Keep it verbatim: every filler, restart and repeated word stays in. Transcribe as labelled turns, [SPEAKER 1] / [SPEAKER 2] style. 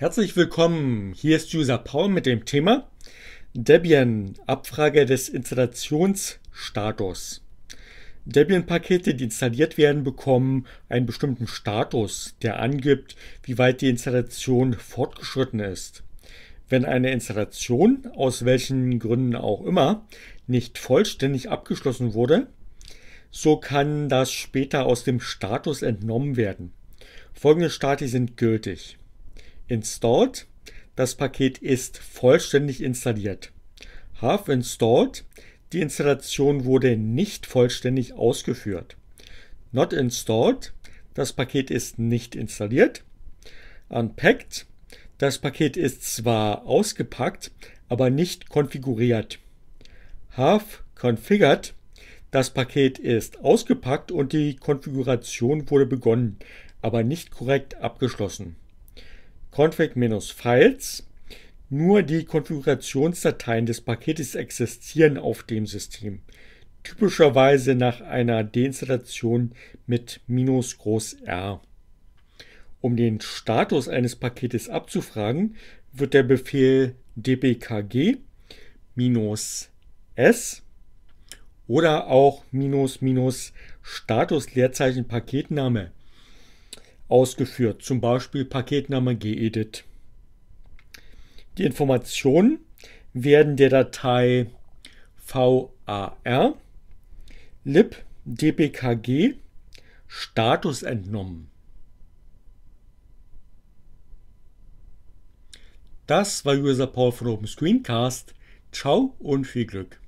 [SPEAKER 1] Herzlich willkommen, hier ist User Paul mit dem Thema Debian, Abfrage des Installationsstatus. Debian-Pakete, die installiert werden, bekommen einen bestimmten Status, der angibt, wie weit die Installation fortgeschritten ist. Wenn eine Installation, aus welchen Gründen auch immer, nicht vollständig abgeschlossen wurde, so kann das später aus dem Status entnommen werden. Folgende Stati sind gültig. Installed, das Paket ist vollständig installiert. Have installed, die Installation wurde nicht vollständig ausgeführt. Not installed, das Paket ist nicht installiert. Unpacked, das Paket ist zwar ausgepackt, aber nicht konfiguriert. Have configured, das Paket ist ausgepackt und die Konfiguration wurde begonnen, aber nicht korrekt abgeschlossen. Config-Files, nur die Konfigurationsdateien des Paketes existieren auf dem System, typischerweise nach einer Deinstallation mit minus groß R. Um den Status eines Paketes abzufragen, wird der Befehl dbkg -s oder auch minus minus Status Leerzeichen Paketname ausgeführt, zum Beispiel Paketname gedit. Die Informationen werden der Datei var lib dbkg Status entnommen. Das war User Paul von Open Screencast. Ciao und viel Glück.